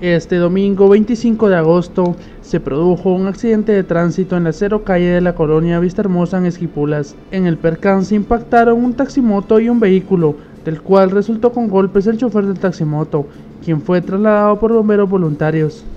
Este domingo 25 de agosto se produjo un accidente de tránsito en la cero calle de la colonia Vistahermosa en Esquipulas. En el percance impactaron un taximoto y un vehículo, del cual resultó con golpes el chofer del taximoto, quien fue trasladado por bomberos voluntarios.